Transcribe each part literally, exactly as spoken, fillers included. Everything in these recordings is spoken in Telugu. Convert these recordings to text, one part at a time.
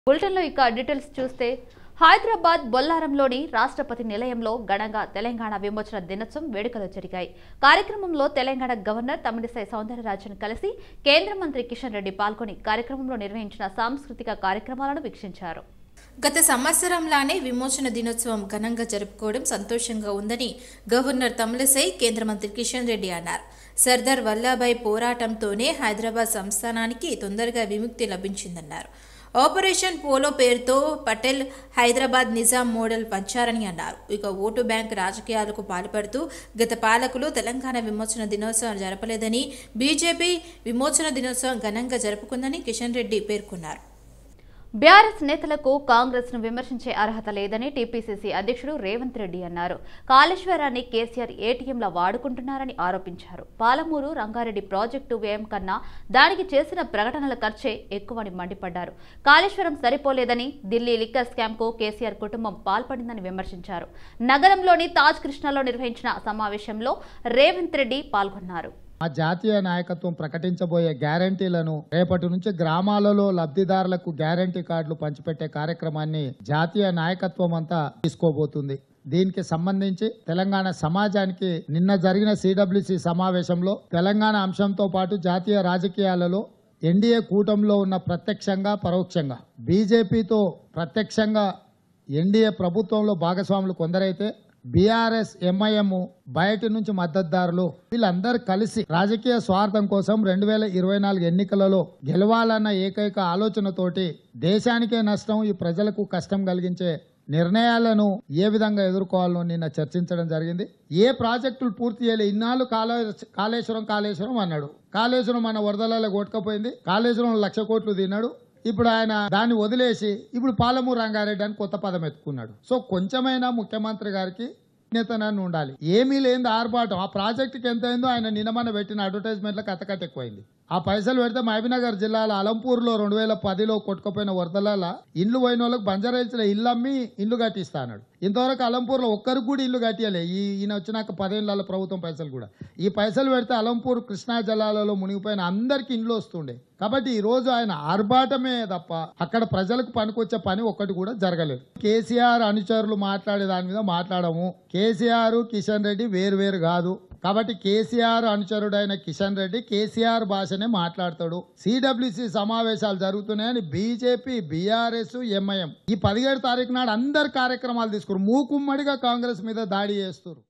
బులెటిన్లో ఇక డీటెయిల్స్ చూస్తే హైదరాబాద్ బొల్లారంలోని రాష్ట్రపతి నిలయంలో ఘనంగా తెలంగాణ విమోచన దినోత్సవం వేడుకలు జరిగాయి. కార్యక్రమంలో తెలంగాణ గవర్నర్ తమిళిసై సౌందరరాజన్ కలిసి కేంద్ర మంత్రి కిషన్ రెడ్డి పాల్గొని కార్యక్రమంలో నిర్వహించిన సాంస్కృతిక కార్యక్రమాలను వీక్షించారు. గత సంవత్సరంలానే విమోచన దినోత్సవం ఘనంగా జరుపుకోవడం సంతోషంగా ఉందని గవర్నర్ తమిళిసై కేంద్ర మంత్రి కిషన్ రెడ్డి అన్నారు. సర్దార్ వల్లభాయ్ పోరాటంతోనే హైదరాబాద్ సంస్థానానికి తొందరగా విముక్తి లభించిందన్నారు. ఆపరేషన్ పోలో పేరుతో పటేల్ హైదరాబాద్ నిజాం మోడల్ పంచారని అన్నారు. ఇక ఓటు బ్యాంక్ రాజకీయాలకు పాల్పడుతూ గత పాలకులు తెలంగాణ విమోచన దినోత్సవం జరపలేదని, బీజేపీ విమోచన దినోత్సవం ఘనంగా జరుపుకుందని కిషన్ రెడ్డి పేర్కొన్నారు. బీఆర్ఎస్ నేతలకు కాంగ్రెస్ ను విమర్శించే అర్హత లేదని టీపీసీసీ అధ్యక్షుడు రేవంత్ రెడ్డి అన్నారు. కాళేశ్వరాన్ని కేసీఆర్ ఏటీఎంలా వాడుకుంటున్నారని ఆరోపించారు. పాలమూరు రంగారెడ్డి ప్రాజెక్టు వ్యయం కన్నా దానికి చేసిన ప్రకటనల ఖర్చే ఎక్కువని మండిపడ్డారు. కాళేశ్వరం సరిపోలేదని, ఢిల్లీ లిక్కర్ స్కామ్ కు కేసీఆర్ కుటుంబం పాల్పడిందని విమర్శించారు. నగరంలోని తాజ్ కృష్ణలో నిర్వహించిన సమావేశంలో రేవంత్ రెడ్డి పాల్గొన్నారు. ఆ జాతీయ నాయకత్వం ప్రకటించబోయే గ్యారంటీలను రేపటి నుంచి గ్రామాలలో లబ్ధిదారులకు గ్యారంటీ కార్డులు పంచిపెట్టే కార్యక్రమాన్ని జాతీయ నాయకత్వం అంతా తీసుకోబోతుంది. దీనికి సంబంధించి తెలంగాణ సమాజానికి నిన్న జరిగిన సిడబ్ల్యూసి సమావేశంలో తెలంగాణ అంశంతో పాటు జాతీయ రాజకీయాలలో ఎన్డీఏ కూటమిలో ఉన్న ప్రత్యక్షంగా పరోక్షంగా బీజేపీతో ప్రత్యక్షంగా ఎన్డీఏ ప్రభుత్వంలో భాగస్వాములు కొందరైతే బీఆర్ఎస్ ఎంఐఎం బయట నుంచి మద్దతుదారులు వీళ్ళందరూ కలిసి రాజకీయ స్వార్థం కోసం రెండు వేల ఇరవై నాలుగు ఎన్నికలలో గెలవాలన్న ఏకైక ఆలోచనతోటి దేశానికే నష్టం, ఈ ప్రజలకు కష్టం కలిగించే నిర్ణయాలను ఏ విధంగా ఎదుర్కోవాలో నిన్న చర్చించడం జరిగింది. ఏ ప్రాజెక్టులు పూర్తి చేయలే, ఇన్నాళ్ళు కాళేశ్వరం కాళేశ్వరం అన్నాడు. కాళేశ్వరం మన వరదలలో కొట్టుకపోయింది, కాళేశ్వరం లక్ష కోట్లు తిన్నాడు. ఇప్పుడు ఆయన దాన్ని వదిలేసి ఇప్పుడు పాలమూరు రంగారెడ్డి అని కొత్త పదం ఎత్తుకున్నాడు. సో కొంచెమైనా ముఖ్యమంత్రి గారికి నేతనాన్ని ఉండాలి. ఏమీ లేని ఆర్భాటం. ఆ ప్రాజెక్టుకి ఎంత అయిందో ఆయన నిన్నమన్న పెట్టిన అడ్వర్టైజ్మెంట్లకు అతకట్ట ఎక్కువైంది. ఆ పైసలు పెడితే మహబూబ్నగర్ జిల్లాలో అలంపూర్లో రెండు వేల పదిలో కొట్టుకుపోయిన వరదల ఇండ్లు పోయిన వాళ్ళకి బంజారాహిల్స్లో ఇల్లు అమ్మి ఇల్లు కట్టిస్తా అన్నాడు. ఇంతవరకు అలంపూర్లో ఒక్కరికి కూడా ఇల్లు కట్టియలే. ఈ ఈయన వచ్చినాక పదేళ్ల ప్రభుత్వం పైసలు కూడా ఈ పైసలు పెడితే అలంపూర్ కృష్ణా జలాలలో మునిగిపోయిన అందరికి ఇండ్లు వస్తుండే. కాబట్టి ఈ రోజు ఆయన ఆర్భాటమే తప్ప అక్కడ ప్రజలకు పనికొచ్చే పని ఒక్కటి కూడా జరగలేదు. కేసీఆర్ అనుచరులు మాట్లాడే దాని మీద మాట్లాడము. కేసీఆర్ కిషన్ రెడ్డి వేరు వేరు కాదు. కాబట్టి కేసీఆర్ అనుచరుడైన కిషన్ రెడ్డి కేసీఆర్ భాషనే మాట్లాడతాడు. సిడబ్ల్యూసి సమావేశాలు జరుగుతున్నాయని బీజేపీ, బీఆర్ఎస్, ఎంఐఎం ఈ పదిహేడు తారీఖు నాడు అందరు కార్యక్రమాలు తీసుకున్నారు. మూకుమ్మడిగా కాంగ్రెస్ మీద దాడి చేస్తారు.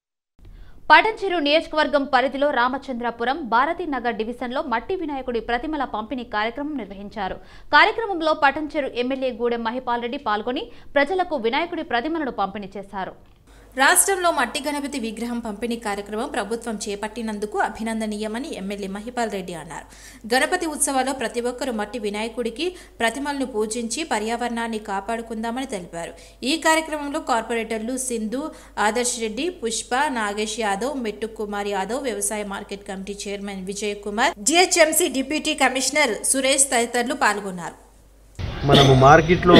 పటంచెరు నియోజకవర్గం పరిధిలో రామచంద్రాపురం భారతీనగర్ డివిజన్లో మట్టి వినాయకుడి ప్రతిమల పంపిణీ కార్యక్రమం నిర్వహించారు. కార్యక్రమంలో పటంచెరు ఎమ్మెల్యే గూడెం మహిపాల్ రెడ్డి పాల్గొని ప్రజలకు వినాయకుడి ప్రతిమలను పంపిణీ చేశారు. రాష్ట్రంలో మట్టి గణపతి విగ్రహం పంపిణీ కార్యక్రమం ప్రభుత్వం చేపట్టినందుకు అభినందనీయమని ఎమ్మెల్యే మహిపాల్ రెడ్డి అన్నారు. గణపతి ఉత్సవాల్లో ప్రతి ఒక్కరూ మట్టి వినాయకుడికి ప్రతిమలను పూజించి పర్యావరణాన్ని కాపాడుకుందామని తెలిపారు. ఈ కార్యక్రమంలో కార్పొరేటర్లు సింధు, ఆదర్శ్ రెడ్డి, పుష్ప, నాగేష్ యాదవ్, మెట్టు కుమార్ యాదవ్, వ్యవసాయ market committee chairman Vijay Kumar, GHMC deputy commissioner Suresh తదితరులు పాల్గొన్నారు. మనము మార్కెట్లో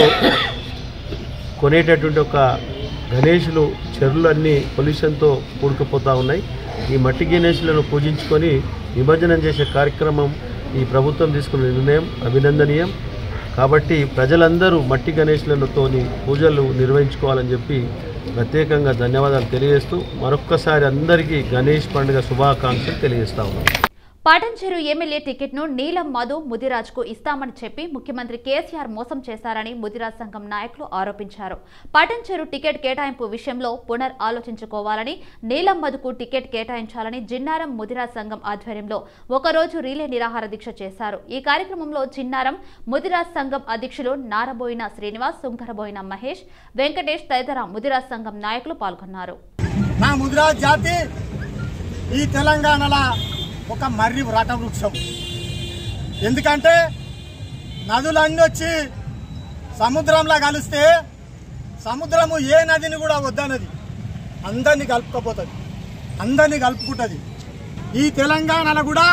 కొనేటటువంటి ఒక గణేషులు చెరువులన్నీ పొల్యూషన్తో కూడుకుపోతూ ఉన్నాయి. ఈ మట్టి గణేషులను పూజించుకొని నిమజ్జనం చేసే కార్యక్రమం ఈ ప్రభుత్వం తీసుకున్న నిర్ణయం అభినందనీయం. కాబట్టి ప్రజలందరూ మట్టి గణేషులతోని పూజలు నిర్వహించుకోవాలని చెప్పి ప్రత్యేకంగా ధన్యవాదాలు తెలియజేస్తూ మరొక్కసారి అందరికీ గణేష్ పండుగ శుభాకాంక్షలు తెలియజేస్తా ఉన్నాం. పటంచెరు ఎమ్మెల్యే టికెట్ను నీలం మధు ముదిరాజ్ కు ఇస్తామని చెప్పి ముఖ్యమంత్రి కేసీఆర్ మోసం చేశారని ముదిరాజ్ సంఘం నాయకులు ఆరోపించారు. పటంచెరు టికెట్ కేటాయింపు విషయంలో పునర్ ఆలోచించుకోవాలని, నీలం మధుకు టికెట్ కేటాయించాలని జిన్నారం ముదిరాజ్ సంఘం ఆధ్వర్యంలో ఒకరోజు రీలే నిరాహార దీక్ష చేశారు. ఈ కార్యక్రమంలో జిన్నారం ముదిరాజ్ సంఘం అధ్యక్షులు నారబోయిన శ్రీనివాస్, సుంకరబోయిన మహేష్, వెంకటేష్ తదితర ముదిరాజ్ సంఘం నాయకులు పాల్గొన్నారు. నా ముదిరాజ్ జాతి ఈ తెలంగాణలో ఒక మర్రి వ్రట వృక్షం. ఎందుకంటే నదులన్నీ వచ్చి సముద్రంలో కలిస్తే సముద్రము ఏ నదిని కూడా వద్దనది, అందరినీ కలుపుకపోతుంది, అందరినీ కలుపుకుంటుంది. ఈ తెలంగాణలో కూడా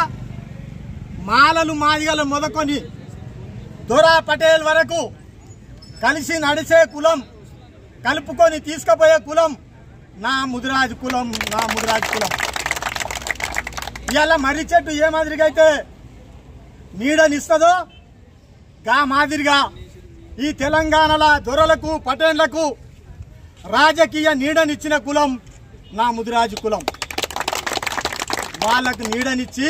మాలలు మాదిగలు మొదకొని దొరా పటేల్ వరకు కలిసి నడిచే కులం, కలుపుకొని తీసుకుపోయే కులం నా ముదిరాజ్ కులం, నా ముదిరాజ్ కులం. ఇవాళ మర్రి చెట్టు ఏ మాదిరిగా అయితే నీడనిస్తుందో గా మాదిరిగా ఈ తెలంగాణలో దొరలకు పటేళ్లకు రాజకీయ నీడనిచ్చిన కులం నా ముదిరాజు కులం. వాళ్ళకు నీడనిచ్చి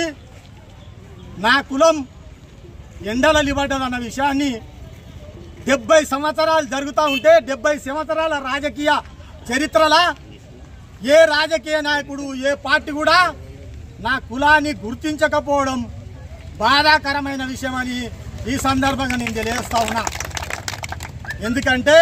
నా కులం ఎండల లిబడ్డదన్న విషయాన్ని డెబ్బై సంవత్సరాలు జరుగుతూ ఉంటే డెబ్బై సంవత్సరాల రాజకీయ చరిత్రలా ఏ రాజకీయ నాయకుడు ఏ పార్టీ కూడా నా కులాన్ని గుర్తించకపోవడం బాధాకరమైన విషయమని ఈ సందర్భంగా నేను తెలియజేస్తా ఉన్నా. ఎందుకంటే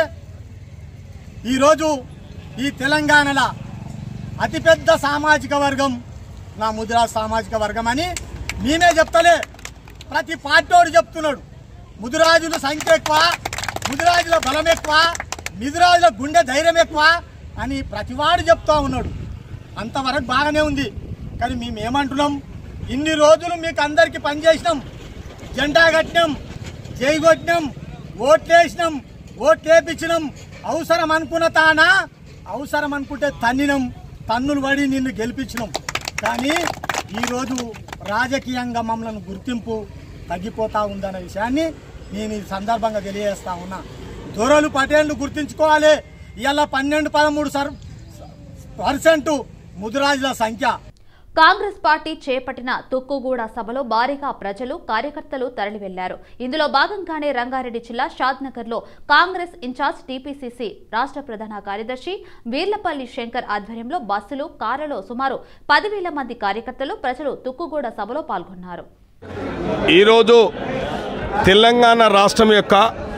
ఈరోజు ఈ తెలంగాణలో అతిపెద్ద సామాజిక వర్గం నా ముదిరాజ్ సామాజిక వర్గం అని నేనే చెప్తలే, ప్రతి పార్టీవాడు చెప్తున్నాడు. ముదిరాజుల సంఖ్య ఎక్కువ, ముదిరాజుల బలం ఎక్కువ, ముదిరాజుల గుండె ధైర్యం ఎక్కువ అని ప్రతివాడు చెప్తా ఉన్నాడు. అంతవరకు బాగానే ఉంది. కానీ మేము ఏమంటున్నాం, ఇన్ని రోజులు మీకు అందరికీ పనిచేసినాం, జెండా కట్టినాం, జై కొట్టినాం, ఓట్లేసినాం, ఓట్లేపించినాం, అవసరం అనుకున్న తానా అవసరం అనుకుంటే తన్నినాం, తన్నులు పడి నిన్ను గెలిపించినాం. కానీ ఈరోజు రాజకీయంగా మమ్మల్ని గుర్తింపు తగ్గిపోతూ ఉందన్న విషయాన్ని నేను ఈ సందర్భంగా తెలియజేస్తా ఉన్నా. దొరలు పటేళ్లు గుర్తించుకోవాలి. ఇలా పన్నెండు పదమూడు సర్ పర్సెంట్ ముదిరాజుల సంఖ్య. కాంగ్రెస్ పార్టీ చేపట్టిన తుక్కుగూడ సభలో భారీగా ప్రజలు కార్యకర్తలు తరలి వెళ్లారు. ఇందులో భాగంగానే రంగారెడ్డి జిల్లా షాద్నగర్లో కాంగ్రెస్ ఇన్ఛార్జ్ టీపీసీసీ రాష్ట్ర ప్రధాన కార్యదర్శి వీర్లపల్లి శంకర్ ఆధ్వర్యంలో బస్సులు, కార్లలో సుమారు పదివేల మంది కార్యకర్తలు ప్రజలు తుక్కుగూడ సభలో పాల్గొన్నారు. ఈరోజు తెలంగాణ రాష్ట్రం యొక్క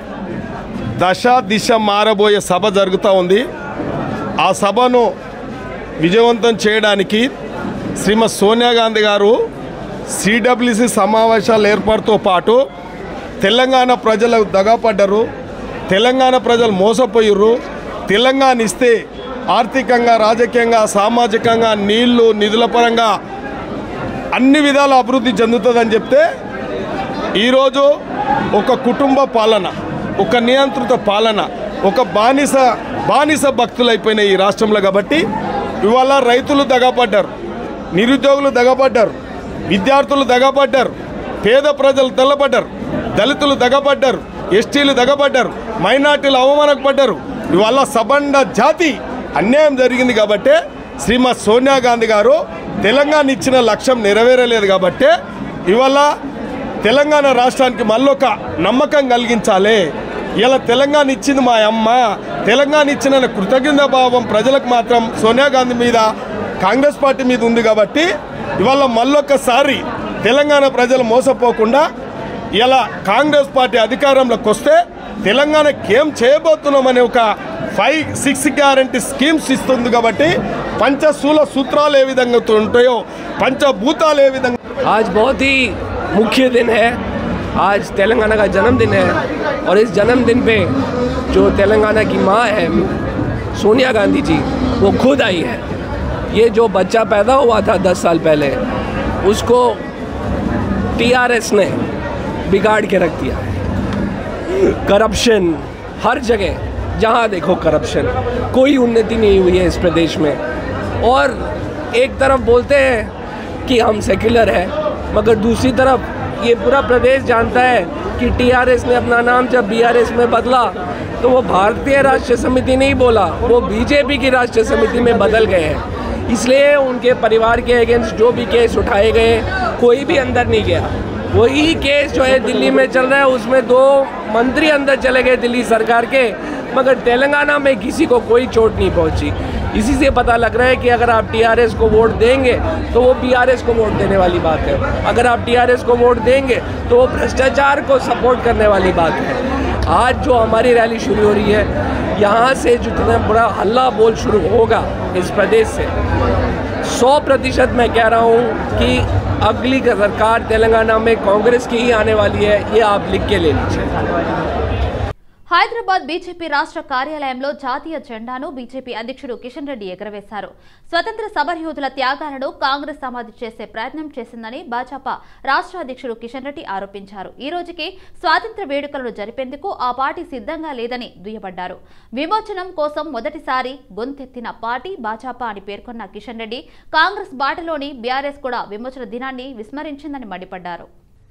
దశ దిశ మారబోయే సభ జరుగుతూ ఉంది. ఆ సభను విజయవంతం చేయడానికి శ్రీమతి సోనియా గాంధీ గారు సిడబ్ల్యూసి సమావేశాల ఏర్పాటుతో పాటు తెలంగాణ ప్రజలకు దగాపడ్డారు, తెలంగాణ ప్రజలు మోసపోయారు, తెలంగాణ ఇస్తే ఆర్థికంగా, రాజకీయంగా, సామాజికంగా, నీళ్లు, నిధుల పరంగా అన్ని విధాల అభివృద్ధి చెందుతుందని చెప్తే ఈరోజు ఒక కుటుంబ పాలన, ఒక నియంత్రిత పాలన, ఒక బానిస బానిస భక్తులైపోయినాయి ఈ రాష్ట్రంలో. కాబట్టి ఇవాళ రైతులు దగాపడ్డారు, నిరుద్యోగులు దగపడ్డారు, విద్యార్థులు దగపడ్డారు, పేద ప్రజలు తెల్లబడ్డారు, దళితులు దగపడ్డారు, ఎస్టీలు దగపడ్డారు, మైనార్టీలు అవమానపడ్డారు. ఇవాళ సబండ జాతి అన్యాయం జరిగింది. కాబట్టి శ్రీమతి సోనియా గాంధీ గారు తెలంగాణ ఇచ్చిన లక్ష్యం నెరవేరలేదు. కాబట్టి ఇవాళ తెలంగాణ రాష్ట్రానికి మళ్ళొక నమ్మకం కలిగించాలి. ఇలా తెలంగాణ ఇచ్చింది మా అమ్మ, తెలంగాణ ఇచ్చిన కృతజ్ఞత భావం ప్రజలకు మాత్రం సోనియా గాంధీ మీద, కాంగ్రెస్ పార్టీ మీద ఉంది. కాబట్టి ఇవాళ మళ్ళొక్కసారి తెలంగాణ ప్రజలు మోసపోకుండా ఇలా కాంగ్రెస్ పార్టీ అధికారంలోకి వస్తే తెలంగాణకి ఏం చేయబోతున్నామనే ఒక ఫైవ్ సిక్స్ గ్యారంటీ స్కీమ్స్ ఇస్తుంది. కాబట్టి పంచశూల సూత్రాలు ఏ విధంగా ఉంటాయో పంచభూతాలు ఏ విధంగా. आज बहुत ही मुख्य दिन है, आज तेलंगाना का जन्मदिन है और इस जन्मदिन पे जो तेलंगाना की माँ है सोनिया गांधी जी वो खुद आई है. ये जो बच्चा पैदा हुआ था दस साल पहले उसको टीआरएस ने बिगाड़ के रख दिया है. करप्शन हर जगह, जहाँ देखो करप्शन, कोई उन्नति नहीं हुई है इस प्रदेश में. और एक तरफ बोलते हैं कि हम सेक्युलर है, मगर दूसरी तरफ ये पूरा प्रदेश जानता है कि टीआरएस ने अपना नाम जब बीआरएस में बदला तो वो भारतीय राष्ट्रीय समिति नहीं बोला, वो बीजेपी की राष्ट्रीय समिति में बदल गए हैं. इसलिए उनके परिवार के अगेंस्ट जो भी केस उठाए गए कोई भी अंदर नहीं गया. वही केस जो है दिल्ली में चल रहा है, उसमें दो मंत्री अंदर चले गए दिल्ली सरकार के, मगर तेलंगाना में किसी को कोई चोट नहीं पहुंची. इसी से पता लग रहा है कि अगर आप टीआरएस को वोट देंगे तो वो बीआरएस को वोट देने वाली बात है, अगर आप टीआरएस को वोट देंगे तो वो भ्रष्टाचार को सपोर्ट करने वाली बात है. आज जो हमारी रैली शुरू हो रही है, यहाँ से जितना बड़ा हल्ला बोल शुरू होगा इस प्रदेश से, सौ प्रतिशत मैं कह रहा हूँ कि अगली सरकार तेलंगाना में कांग्रेस की ही आने वाली है. ये आप लिख के ले लीजिए. హైదరాబాద్ బీజేపీ రాష్ట్ర కార్యాలయంలో జాతీయ జెండాను బీజేపీ అధ్యక్షుడు కిషన్ రెడ్డి ఎగరవేశారు. స్వతంత్ర సమరయోధుల త్యాగాలను కాంగ్రెస్ సమాధి చేసే ప్రయత్నం చేసిందని భాజపా రాష్ట్ర అధ్యక్షుడు కిషన్ రెడ్డి ఆరోపించారు. ఈ రోజుకి స్వాతంత్ర్య వేడుకలను జరిపేందుకు ఆ పార్టీ సిద్ధంగా లేదని దుయ్యబడ్డారు. విమోచనం కోసం మొదటిసారి గొంతెత్తిన పార్టీ భాజపా అని పేర్కొన్న కిషన్ రెడ్డి కాంగ్రెస్ బాటలోని బీఆర్ఎస్ కూడా విమోచన దినాన్ని విస్మరించిందని మండిపడ్డారు.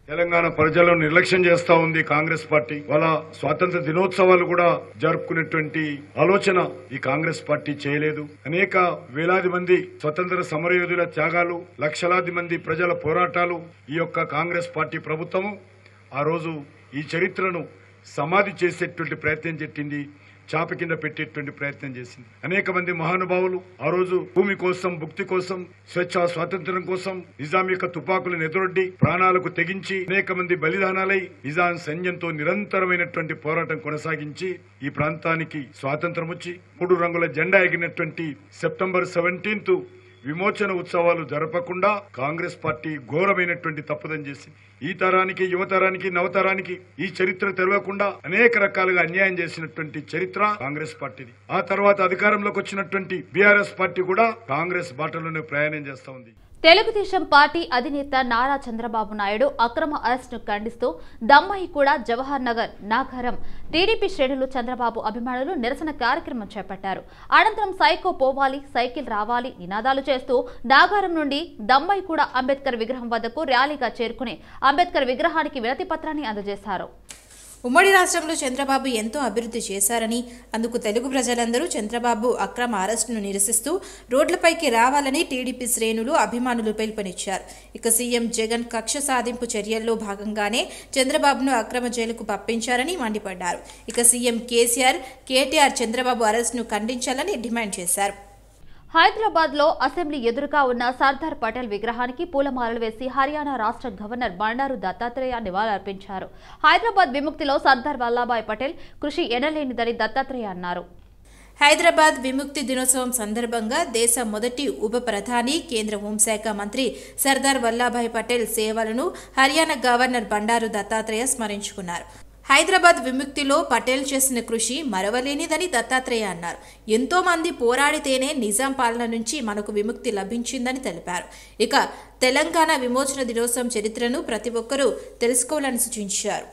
తెలంగాణ ప్రజలను నిర్లక్ష్యం చేస్తా ఉంది కాంగ్రెస్ పార్టీ. వాళ్ళ స్వాతంత్ర దినోత్సవాలు కూడా జరుపుకునేటువంటి ఆలోచన ఈ కాంగ్రెస్ పార్టీ చేయలేదు. అనేక వేలాది మంది స్వతంత్ర సమరయోధుల త్యాగాలు, లక్షలాది మంది ప్రజల పోరాటాలు ఈ యొక్క కాంగ్రెస్ పార్టీ ప్రభుత్వము ఆ రోజు ఈ చరిత్రను సమాధి చేసేటువంటి ప్రయత్నం చేసింది, చాప కింద పెట్టేటువంటి ప్రయత్నం చేసింది. అనేక మంది మహానుభావులు ఆ రోజు భూమి కోసం, భుక్తి కోసం, స్వేచ్ఛ స్వాతంత్ర్యం కోసం నిజాం యొక్క తుపాకులను ఎదురొడ్డి ప్రాణాలకు తెగించి అనేక మంది బలిదానాలై నిజాం సైన్యంతో నిరంతరమైనటువంటి పోరాటం కొనసాగించి ఈ ప్రాంతానికి స్వాతంత్రం వచ్చి మూడు రంగుల జెండా ఎగిరినటువంటి సెప్టెంబర్ సెవెంటీన్త్ విమోచన ఉత్సవాలు జరపకుండా కాంగ్రెస్ పార్టీ ఘోరమైనటువంటి తప్పుదని చేసింది. ఈ తరానికి, యువతరానికి, నవతరానికి ఈ చరిత్ర తెలియకుండా అనేక రకాలుగా అన్యాయం చేసినటువంటి చరిత్ర కాంగ్రెస్ పార్టీది. ఆ తర్వాత అధికారంలోకి వచ్చినటువంటి బీఆర్ఎస్ పార్టీ కూడా కాంగ్రెస్ బాటలోనే ప్రయాణం చేస్తా ఉంది. తెలుగుదేశం పార్టీ అధినేత నారా చంద్రబాబు నాయుడు అక్రమ అరెస్టును ఖండిస్తూ దమ్మాయి కూడా జవహర్ నగర్, నాగరం టీడీపీ శ్రేణులు, చంద్రబాబు అభిమానులు నిరసన కార్యక్రమం చేపట్టారు. అనంతరం సైకో పోవాలి, సైకిల్ రావాలి నినాదాలు చేస్తూ నాగారం నుండి దమ్మాయి కూడా అంబేద్కర్ విగ్రహం వద్దకు ర్యాలీగా చేరుకుని అంబేద్కర్ విగ్రహానికి వినతి పత్రాన్ని అందజేశారు. ఉమ్మడి రాష్ట్రంలో చంద్రబాబు ఎంతో అభివృద్ధి చేశారని, అందుకు తెలుగు ప్రజలందరూ చంద్రబాబు అక్రమ అరెస్టును నిరసిస్తూ రోడ్లపైకి రావాలని టీడీపీ శ్రేణులు, అభిమానులు పిలుపునిచ్చారు. ఇక సీఎం జగన్ కక్ష సాధింపు చర్యల్లో భాగంగానే చంద్రబాబును అక్రమ జైలుకు పంపించారని మండిపడ్డారు. ఇక సీఎం కేసీఆర్, కేటీఆర్ చంద్రబాబు అరెస్టును ఖండించాలని డిమాండ్ చేశారు. హైదరాబాద్ లో అసెంబ్లీ ఎదురుగా ఉన్న సర్దార్ పటేల్ విగ్రహానికి పూలమాలలు వేసి హర్యానా రాష్ట్ర గవర్నర్ బండారు దత్తాత్రేయ నివాళులర్పించారు. హైదరాబాద్ విముక్తిలో సర్దార్ వల్లభాయ్ పటేల్ కృషి ఎనలేనిదని దత్తాత్రేయ అన్నారు. హైదరాబాద్ విముక్తి దినోత్సవం సందర్భంగా దేశ మొదటి ఉప ప్రధాని, కేంద్ర హోంశాఖ మంత్రి సర్దార్ వల్లభాయ్ పటేల్ సేవలను హర్యానా గవర్నర్ బండారు దత్తాత్రేయ స్మరించుకున్నారు. హైదరాబాద్ విముక్తిలో పటేల్ చేసిన కృషి మరవలేనిదని దత్తాత్రేయ అన్నారు. ఎంతో మంది పోరాడితేనే నిజాం పాలన నుంచి మనకు విముక్తి లభించిందని తెలిపారు. ఇక తెలంగాణ విమోచన దినోత్సవం చరిత్రను ప్రతి ఒక్కరూ తెలుసుకోవాలని సూచించారు.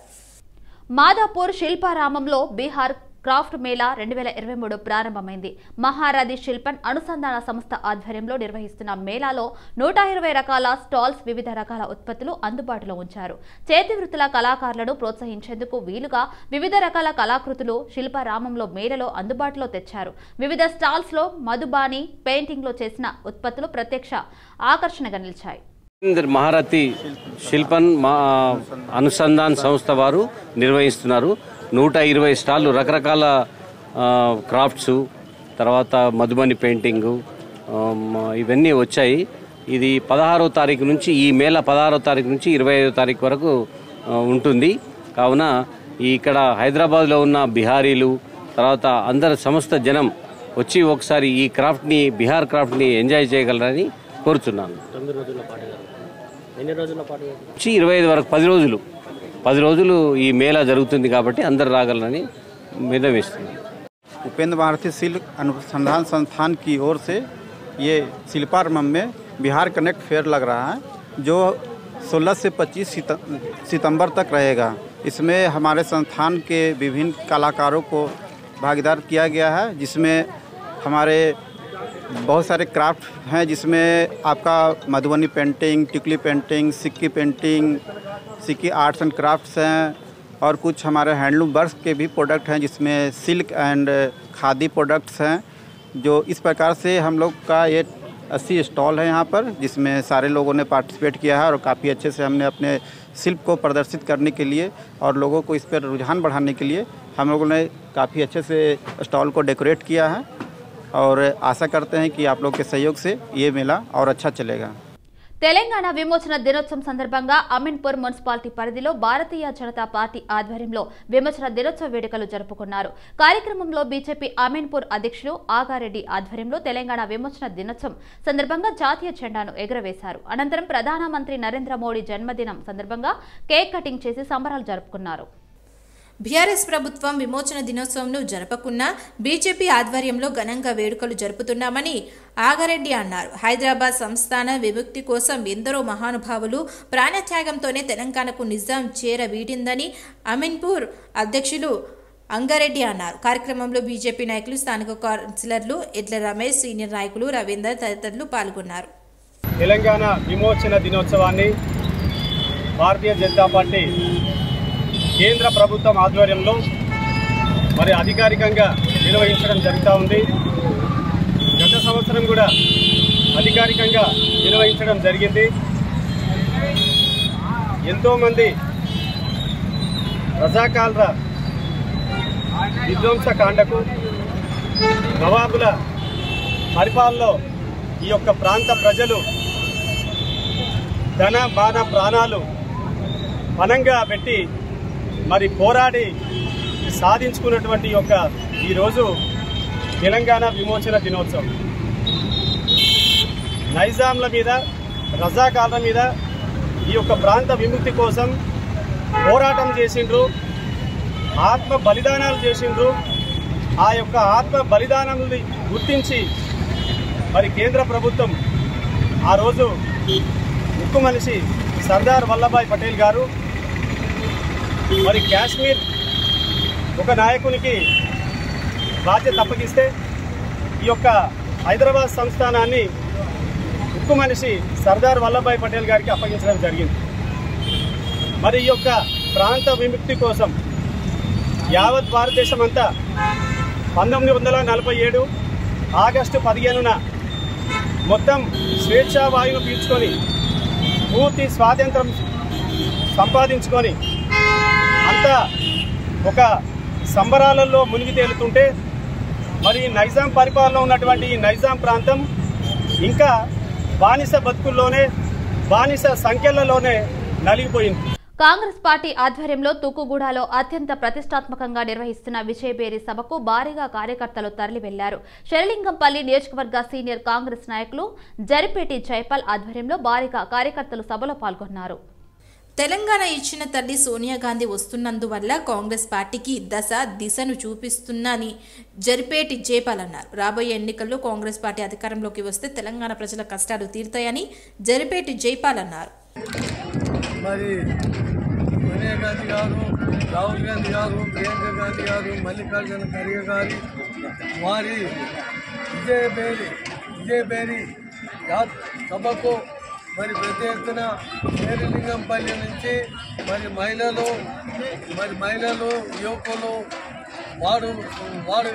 మాదాపూర్ శిల్పారామంలో బీహార్ క్రాఫ్ట్ మేళా రెండు వేల ఇరవై మూడు ప్రారంభమైంది. మహారథి శిల్పన్ అనుసంధాన సంస్థ ఆధ్వర్యంలో నిర్వహిస్తున్న మేళాలో నూట ఇరవై రకాల స్టాల్స్, వివిధ రకాల ఉత్పత్తులు అందుబాటులో ఉంచారు. చేతి వృత్తుల కళాకారులను ప్రోత్సహించేందుకు వీలుగా వివిధ రకాల కళాకృతులు శిల్పారామంలో మేళలో అందుబాటులో తెచ్చారు. వివిధ స్టాల్స్ లో మధుబాని పెయింటింగ్ లో చేసిన ఉత్పత్తులు ప్రత్యక్ష ఆకర్షణగా నిలిచాయి. మహారథి శిల్పన్ అనుసంధాన్ సంస్థ వారు నిర్వహిస్తున్నారు. నూట ఇరవై స్టాళ్ళు, రకరకాల క్రాఫ్ట్స్, తర్వాత మధుబని పెయింటింగు ఇవన్నీ వచ్చాయి. ఇది పదహారో తారీఖు నుంచి, ఈ మేళ పదహారో తారీఖు నుంచి ఇరవై ఐదో తారీఖు వరకు ఉంటుంది. కావున ఇక్కడ హైదరాబాద్లో ఉన్న బిహారీలు, తర్వాత అందరు సమస్త జనం వచ్చి ఒకసారి ఈ క్రాఫ్ట్ని, బీహార్ క్రాఫ్ట్ని ఎంజాయ్ చేయగలరని కోరుతున్నాను. ఇరవై ఐదు వరకు పది రోజులు పది రోజులు ఈ మేళా జరుగుతుంది కాబట్టి అందరు రాగలరని మీద వేస్తున్నాం. उपेंद्र भारती शिल्प अनुसंधान संस्थान की ओर से ये शिल्पारामम में बिहार कनेक्ट फेयर लग रहा है, जो सोलह से पच्चीस सितंबर तक रहेगा. इसमें हमारे संस्थान के विभिन्न कलाकारों को भागीदार किया गया है, जिसमें हमारे बहुत सारे क्राफ्ट हैं, जिसमें आपका Madhubani painting, Tikli painting, Sikki painting, Sikki arts and crafts हैं, और कुछ हमारे हैंडलूम वर्क के भी प्रोडक्ट हैं, जिसमें सिल्क एंड खादी प्रोडक्ट्स हैं. जो इस प्रकार से हम लोग का ये अस्सी स्टॉल है यहाँ पर, जिसमें सारे लोगों ने पार्टिसिपेट किया है और काफ़ी अच्छे से हमने अपने शिल्प को प्रदर्शित करने के लिए और लोगों को इस पर रुझान बढ़ाने के लिए हम लोगों ने काफ़ी अच्छे से स्टॉल को डेकोरेट किया है, और आशा करते हैं कि आप लोग के सहयोग से ये मेला और अच्छा चलेगा. తెలంగాణ విమోచన దినోత్సవం సందర్భంగా అమీన్పూర్ మున్సిపాలిటీ పరిధిలో భారతీయ జనతా పార్టీ ఆధ్వర్యంలో విమోచన దినోత్సవ వేడుకలు జరుపుకున్నారు. కార్యక్రమంలో బీజేపీ అమీన్పూర్ అధ్యక్షులు ఆగారెడ్డి ఆధ్వర్యంలో తెలంగాణ విమోచన దినోత్సవం సందర్భంగా జాతీయ జెండాను ఎగురవేశారు. అనంతరం ప్రధానమంత్రి నరేంద్ర మోడీ జన్మదినం సందర్భంగా కేక్ కటింగ్ చేసి సంబరాలు జరుపుకున్నారు. బీఆర్ఎస్ ప్రభుత్వం విమోచన దినోత్సవంను జరపకున్నా బీజేపీ ఆధ్వర్యంలో ఘనంగా వేడుకలు జరుపుతున్నామని ఆగారెడ్డి అన్నారు. హైదరాబాద్ సంస్థాన విముక్తి కోసం ఎందరో మహానుభావులు ప్రాణత్యాగంతోనే తెలంగాణకు నిజాం చేర వీడిందని అమీన్పూర్ అధ్యక్షులు అంగారెడ్డి అన్నారు. కార్యక్రమంలో బీజేపీ నాయకులు, స్థానిక కౌన్సిలర్లు ఎడ్ల రమేష్, సీనియర్ నాయకులు రవీందర్ తదితరులు పాల్గొన్నారు. తెలంగాణ విమోచన దినోత్సవాన్ని భారతీయ జనతా పార్టీ కేంద్ర ప్రభుత్వం ఆధ్వర్యంలో మరి అధికారికంగా నిర్వహించడం జరుగుతూ ఉంది. గత సంవత్సరం కూడా అధికారికంగా నిర్వహించడం జరిగింది. ఎంతోమంది రజాకాల్ర విధ్వంసకాండకు నవాబుల పరిపాలనలో ఈ యొక్క ప్రాంత ప్రజలు ధన మాన ప్రాణాలు పణంగా పెట్టి మరి పోరాడి సాధించుకున్నటువంటి యొక్క ఈరోజు తెలంగాణ విమోచన దినోత్సవం. నైజాంల మీద రజాకాల మీద ఈ యొక్క ప్రాంత విముక్తి కోసం పోరాటం చేసిండ్రు, ఆత్మ బలిదానాలు చేసిండ్రు. ఆ యొక్క ఆత్మ బలిదానాన్ని గుర్తించి మరి కేంద్ర ప్రభుత్వం ఆ రోజు ఉక్కు మనిషి సర్దార్ వల్లభాయ్ పటేల్ గారు మరి కాశ్మీర్ ఒక నాయకునికి బాధ్యత అప్పగిస్తే ఈ యొక్క హైదరాబాద్ సంస్థానాన్ని ఉక్కు మనిషి సర్దార్ వల్లభాయ్ పటేల్ గారికి అప్పగించడం జరిగింది. మరి ఈ యొక్క ప్రాంత విముక్తి కోసం యావత్ భారతదేశం అంతా పంతొమ్మిది వందల నలభై ఏడు ఆగస్టు పదిహేనున మొత్తం స్వేచ్ఛా వాయువును పీల్చుకొని పూర్తి స్వాతంత్రం సంపాదించుకొని అంతా ఒక సంబరాలలో మునిగి తేలుతుంటే మరి నైజాం పరిపాలనలో ఉన్నటువంటి ఈ నైజాం ప్రాంతం ఇంకా బానిస బతుకుల్లోనే బానిస సంఖ్యలలోనే నలిగిపోయింది. కాంగ్రెస్ పార్టీ ఆధ్వర్యంలో తుక్కుగూడలో అత్యంత ప్రతిష్టాత్మకంగా నిర్వహిస్తున్న విజయబేరి సభకు భారీగా కార్యకర్తలు తరలి వెళ్లారు. శరలింగంపల్లి నియోజకవర్గ సీనియర్ కాంగ్రెస్ నాయకులు జరిపేటి జైపాల్ ఆధ్వర్యంలో భారీగా కార్యకర్తలు సభలో పాల్గొన్నారు. తెలంగాణ ఇచ్చిన తల్లి సోనియా గాంధీ వస్తున్నందువల్ల కాంగ్రెస్ పార్టీకి దశ దిశను చూపిస్తుందని జరిపేటి జైపాల్ అన్నారు. రాబోయే ఎన్నికల్లో కాంగ్రెస్ పార్టీ అధికారంలోకి వస్తే తెలంగాణ ప్రజల కష్టాలు తీరుతాయని జరిపేటి జైపాల్ అన్నారు. మరి సోనియా గాంధీ గారు, రాహుల్ గాంధీ గారు, ప్రియాంక గాంధీ గారు, మల్లికార్జున ఖర్గే గారి వారి విజయబేరి విజయబేరి సభకు మరి పెద్ద ఎత్తున శేరిలింగంపల్లి నుంచి మరి మహిళలు మరి మహిళలు యువకులు వాడు వాడు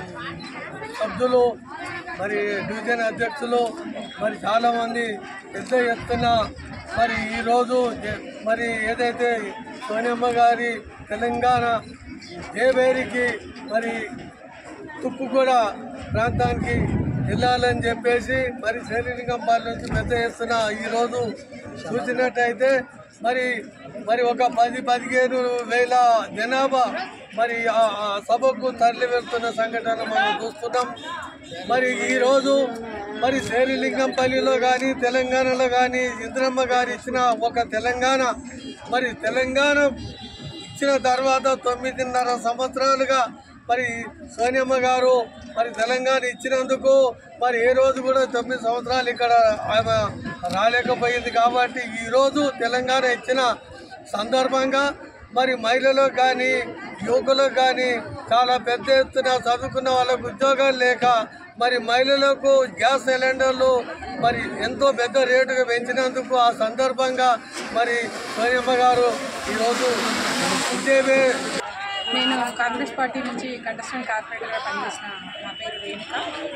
సభ్యులు మరి డివిజన్ అధ్యక్షులు మరి చాలామంది పెద్ద ఎత్తున మరి ఈరోజు మరి ఏదైతే సోనియమ్మ గారి తెలంగాణ జయబేరికి మరి తుక్కుగూడ ప్రాంతానికి వెళ్ళాలని చెప్పేసి మరి శేరిలింగంపల్లి నుంచి పెద్ద ఎత్తున ఈరోజు చూసినట్టయితే మరి మరి ఒక పది పదిహేను వేల జనాభా మరి ఆ సభకు తరలి వెళ్తున్న సంఘటన మనం చూస్తున్నాం. మరి ఈరోజు మరి శేరిలింగంపల్లిలో కానీ తెలంగాణలో కానీ ఇంద్రమ్మ గారు ఇచ్చిన ఒక తెలంగాణ మరి తెలంగాణ ఇచ్చిన తర్వాత తొమ్మిదిన్నర సంవత్సరాలుగా మరి సోనియమ్మ గారు మరి తెలంగాణ ఇచ్చినందుకు మరి ఏ రోజు కూడా తొమ్మిది సంవత్సరాలు ఇక్కడ ఆమె రాలేకపోయింది. కాబట్టి ఈరోజు తెలంగాణ ఇచ్చిన సందర్భంగా మరి మహిళలకు కానీ యువకులకు కానీ చాలా పెద్ద ఎత్తున చదువుకున్న వాళ్ళకు ఉద్యోగాలు లేక మరి మహిళలకు గ్యాస్ సిలిండర్లు మరి ఎంతో పెద్ద రేటుగా పెంచినందుకు ఆ సందర్భంగా మరి సోనియమ్మ గారు ఈరోజు విజయమే. నేను కాంగ్రెస్ పార్టీ నుంచి కంటెస్టెంట్ కార్పొరేటర్గా పనిచేసిన నా పేరు రేణుక.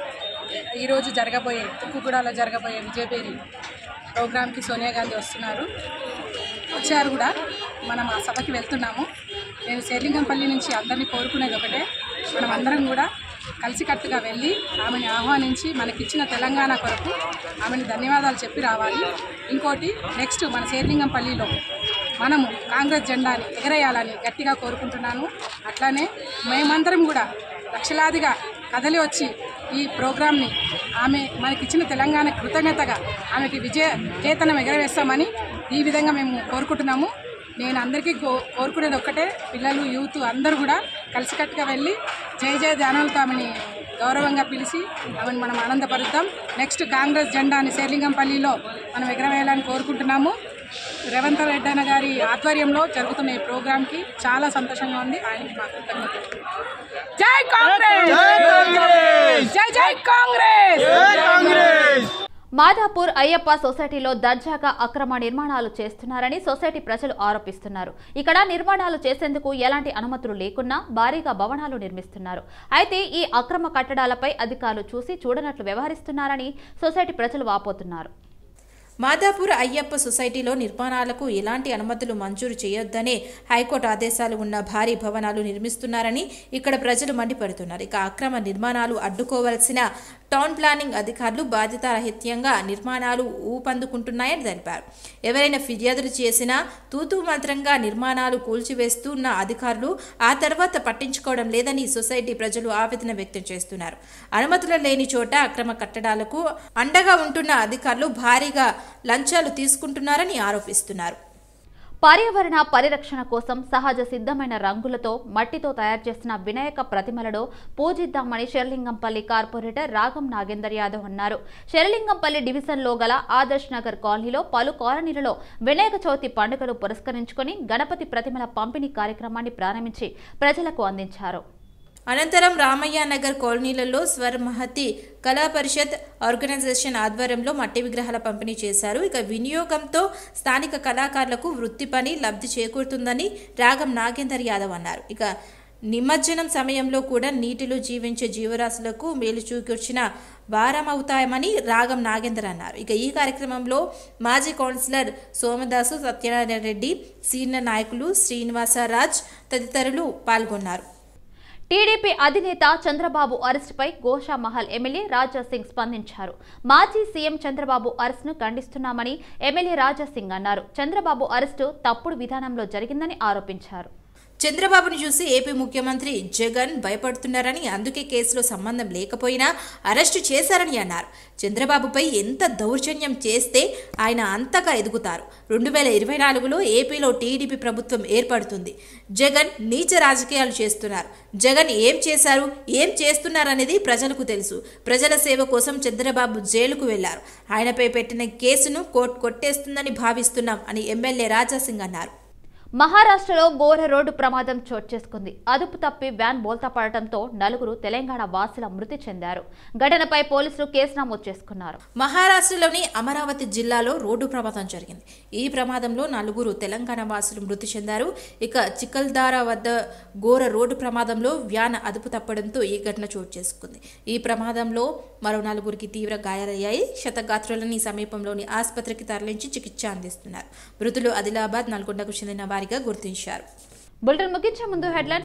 ఈరోజు జరగబోయే తుక్కుగూడలో జరగబోయే విజయబేరి ప్రోగ్రామ్కి సోనియా గాంధీ వస్తున్నారు, వచ్చారు కూడా. మనం ఆ సభకి వెళ్తున్నాము. నేను శేరిలింగంపల్లి నుంచి అందరినీ కోరుకునేది ఒకటే, మనం అందరం కూడా కలిసికట్టుగా వెళ్ళి ఆమెని ఆహ్వానించి మనకిచ్చిన తెలంగాణ కొరకు ఆమెని ధన్యవాదాలు చెప్పి రావాలి. ఇంకోటి నెక్స్ట్ మన శేరిలింగంపల్లిలో మనము కాంగ్రెస్ జెండాని ఎగరేయాలని గట్టిగా కోరుకుంటున్నాను. అట్లానే మేమందరం కూడా లక్షలాదిగా కదలి వచ్చి ఈ ప్రోగ్రామ్ని ఆమె మనకిచ్చిన తెలంగాణ కృతజ్ఞతగా ఆమెకి విజయ కేతనం ఎగరవేస్తామని ఈ విధంగా మేము కోరుకుంటున్నాము. నేను అందరికీ కో కోరుకునేది ఒక్కటే, పిల్లలు యూత్ అందరూ కూడా కలిసికట్టుగా వెళ్ళి జయ జయ ధ్యానాలతో ఆమెని గౌరవంగా పిలిచి ఆమెను మనం ఆనందపరుద్దాం. నెక్స్ట్ కాంగ్రెస్ జెండాని శేరిలింగంపల్లిలో మనం ఎగరవేయాలని కోరుకుంటున్నాము. రేవంత్ రెడ్డి అన్న గారి ఆధ్వర్యంలో జరుగుతున్న ఈ ప్రోగ్రాంకి చాలా సంతోషంగా ఉంది. ఆయనకి మా కృతజ్ఞతలు. జై కాంగ్రెస్, జై జై కాంగ్రెస్. మాదాపూర్ అయ్యప్ప సొసైటీలో దర్జాగా అక్రమ నిర్మాణాలు చేస్తున్నారని సొసైటీ ప్రజలు ఆరోపిస్తున్నారు. ఇక్కడ నిర్మాణాలు చేసేందుకు ఎలాంటి అనుమతులు లేకున్నా భారీగా భవనాలు నిర్మిస్తున్నారు. అయితే ఈ అక్రమ కట్టడాలపై అధికారులు చూసి చూడనట్లు వ్యవహరిస్తున్నారని సొసైటీ ప్రజలు వాపోతున్నారు. మాదాపూర్ అయ్యప్ప సొసైటీలో నిర్మాణాలకు ఎలాంటి అనుమతులు మంజూరు చేయొద్దనే హైకోర్టు ఆదేశాలు ఉన్న భారీ భవనాలు నిర్మిస్తున్నారని ఇక్కడ ప్రజలు మండిపడుతున్నారు. ఇక అక్రమ నిర్మాణాలు అడ్డుకోవాల్సిన టౌన్ ప్లానింగ్ అధికారులు బాధ్యతారహిత్యంగా నిర్మాణాలు ఊపందుకుంటున్నాయని తెలిపారు. ఎవరైనా ఫిర్యాదులు చేసినా తూతూ మంత్రంగా నిర్మాణాలు కూల్చివేస్తున్న అధికారులు ఆ తర్వాత పట్టించుకోవడం లేదని సొసైటీ ప్రజలు ఆవేదన వ్యక్తం చేస్తున్నారు. అనుమతులు లేని చోట అక్రమ కట్టడాలకు అండగా ఉంటున్న అధికారులు భారీగా లంచాలు తీసుకుంటున్నారని ఆరోపిస్తున్నారు. పర్యావరణ పరిరక్షణ కోసం సహజ సిద్ధమైన రంగులతో మట్టితో తయారు చేసిన వినాయక ప్రతిమలను పూజిద్దామని శరలింగంపల్లి కార్పొరేటర్ రాగం నాగేందర్ యాదవ్ అన్నారు. శరలింగంపల్లి డివిజన్లో గల ఆదర్శ్ నగర్ కాలనీలో పలు కాలనీలలో వినాయక చవితి పండుగను పురస్కరించుకుని గణపతి ప్రతిమల పంపిణీ కార్యక్రమాన్ని ప్రారంభించి ప్రజలకు అందించారు. అనంతరం రామయ్య నగర్ కాలనీలలో స్వర్ మహతి కళా పరిషత్ ఆర్గనైజేషన్ ఆధ్వర్యంలో మట్టి విగ్రహాల పంపిణీ చేశారు. ఇక వినియోగంతో స్థానిక కళాకారులకు వృత్తి పని లబ్ధి చేకూరుతుందని రాగం నాగేందర్ యాదవ్ అన్నారు. ఇక నిమజ్జనం సమయంలో కూడా నీటిలో జీవించే జీవరాశులకు మేలు చూకూర్చిన వారమవుతాయని రాగం నాగేందర్ అన్నారు. ఇక ఈ కార్యక్రమంలో మాజీ కౌన్సిలర్ సోమదాసు, సత్యనారాయణ రెడ్డి, సీనియర్ నాయకులు శ్రీనివాసరాజ్ తదితరులు పాల్గొన్నారు. టీడీపీ అధినేత చంద్రబాబు అరెస్టుపై గోషామహల్ ఎమ్మెల్యే రాజా సింగ్ స్పందించారు. మాజీ సీఎం చంద్రబాబు అరెస్టును ఖండిస్తున్నామని ఎమ్మెల్యే రాజా సింగ్ అన్నారు. చంద్రబాబు అరెస్టు తప్పుడు విధానంలో జరిగిందని ఆరోపించారు. చంద్రబాబును చూసి ఏపీ ముఖ్యమంత్రి జగన్ భయపడుతున్నారని, అందుకే కేసులో సంబంధం లేకపోయినా అరెస్టు చేశారని అన్నారు. చంద్రబాబుపై ఎంత దౌర్జన్యం చేస్తే ఆయన అంతగా ఎదుగుతారు. రెండు వేల ఇరవై నాలుగులో ఏపీలో టీడీపీ ప్రభుత్వం ఏర్పడుతుంది. జగన్ నీచ రాజకీయాలు చేస్తున్నారు. జగన్ ఏం చేశారు, ఏం చేస్తున్నారనేది ప్రజలకు తెలుసు. ప్రజల సేవ కోసం చంద్రబాబు జైలుకు వెళ్లారు. ఆయనపై పెట్టిన కేసును కోర్టు కొట్టేస్తుందని భావిస్తున్నాం అని ఎమ్మెల్యే రాజాసింగ్ అన్నారు. మహారాష్ట్రలో ఘోర రోడ్డు ప్రమాదం చోటు చేసుకుంది. అదుపు తప్పి వ్యాన్ బోల్తా పడటంతో నలుగురు తెలంగాణ వాసుల మృతి చెందారు. ఘటనపై పోలీసులు కేసు నమోదు చేసుకున్నారు. మహారాష్ట్రలోని అమరావతి జిల్లాలో రోడ్డు ప్రమాదం జరిగింది. ఈ ప్రమాదంలో నలుగురు తెలంగాణ వాసులు మృతి చెందారు. ఇక చికల్దారా వద్ద ఘోర రోడ్డు ప్రమాదంలో వ్యాన్ అదుపు తప్పడంతో ఈ ఘటన చోటు చేసుకుంది. ఈ ప్రమాదంలో మరో నలుగురికి తీవ్ర గాయాలయ్యాయి. క్షతగాత్రులని సమీపంలోని ఆసుపత్రికి తరలించి చికిత్స అందిస్తున్నారు. మృతులు ఆదిలాబాద్, నల్గొండకు చెందిన వారిగా గుర్తించారు. బులెటిన్ ముగించే ముందు హెడ్లైన్